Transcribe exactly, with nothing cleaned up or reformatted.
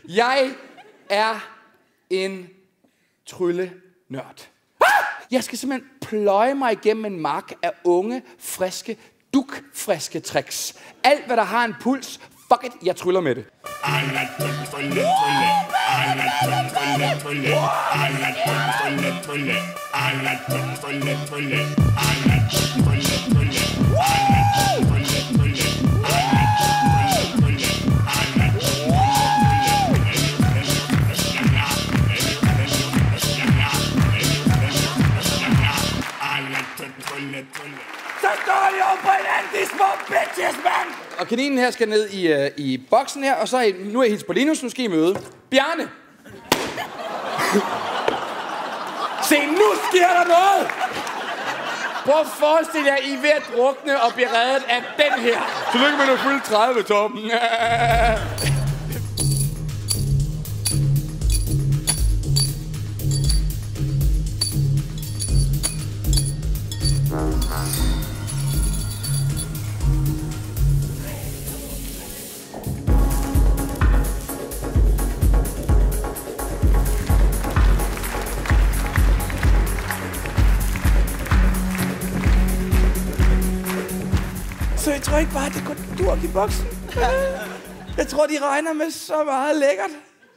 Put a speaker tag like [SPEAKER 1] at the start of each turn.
[SPEAKER 1] Jeg er en tryllenørd. Ah! Jeg skal simpelthen pløje mig igennem en mark af unge, friske, dukfriske tricks. Alt, hvad der har en puls, fuck it, jeg tryller med det. Så står de over på hinanden, de små bitches, mand! Og kaninen her skal ned i, uh, i boksen her, og så er, nu er jeg hils på Linus, nu skal I møde Bjarne. Se, nu sker der noget! Prøv at forestille jer, I er ved at drukne og blive reddet af den her. Tillykke med at fylde tredive, Torben. Så jeg tror ikke bare, at det går durk i boksen. Jeg tror, de regner med så meget lækkert.